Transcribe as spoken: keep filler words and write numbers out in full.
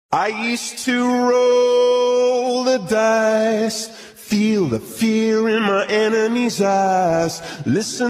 I used to roll the dice, feel the fear in my enemy's eyes, listen